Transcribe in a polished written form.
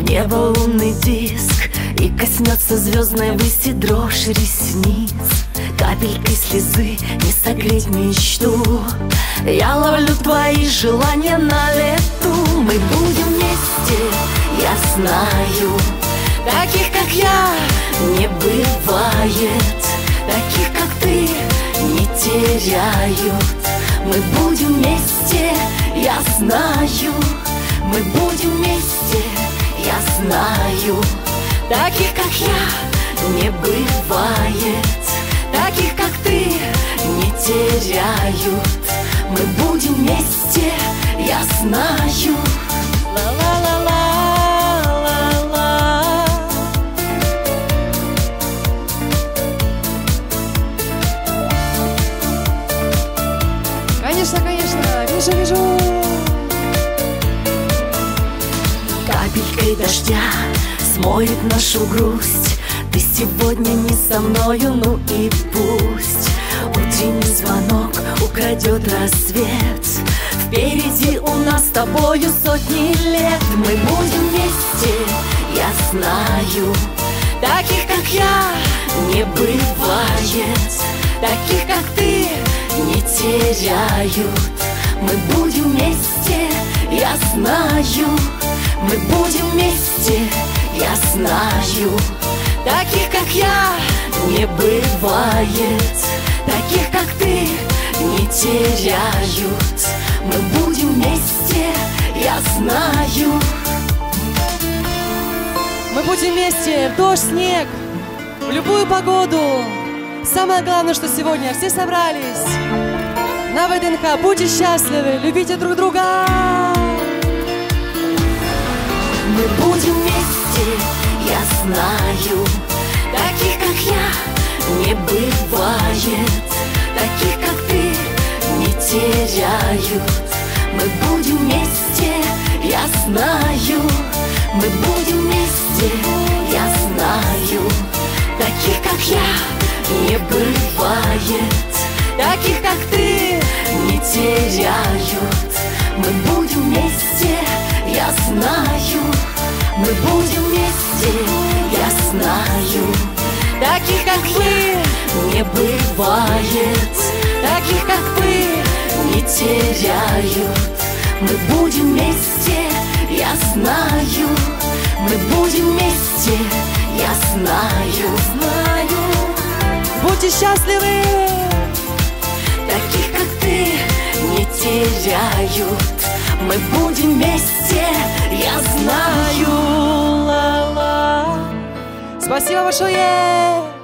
небо лунный диск, и коснется звездной выси дрожь ресниц. Капелькой слезы не согреть мечту. Я ловлю твои желания на лету. Мы будем вместе, я знаю. Таких, как я, не бывает. Таких, как ты, не теряют. Мы будем вместе, я знаю. Мы будем вместе, я знаю. Таких, как я, не бывает. Таких, как ты, не теряют. Мы будем вместе, я знаю. Ла-ла-ла-ла. Конечно, конечно, вижу. Капелькой дождя смоет нашу грусть. Ты сегодня не со мною, ну и пусть. Утренний звонок украдет рассвет. Впереди у нас с тобою сотни лет. Мы будем вместе, я знаю. Таких, как я, не бывает. Таких, как ты, не теряют. Мы будем вместе, я знаю. Мы будем вместе, я знаю. Таких, как я, не бывает. Таких, как ты, не теряют. Мы будем вместе, я знаю. Мы будем вместе в дождь, снег, в любую погоду. Самое главное, что сегодня все собрались на ВДНХ. Будьте счастливы, любите друг друга. Мы будем вместе, я знаю. Таких, как я, не бывает. Таких, как ты, не теряют. Мы будем вместе, я знаю. Мы будем вместе, я знаю. Таких, как я, не бывает. Таких, как ты, не теряют. Мы будем вместе, я знаю. Мы будем вместе, я знаю. Таких, как вы, не бывает. Таких, как вы, не теряют. Мы будем вместе, я знаю. Мы будем вместе, я знаю. Будьте счастливы. Таких, как ты, не теряют. Мы будем вместе, я знаю. Спасибо большое.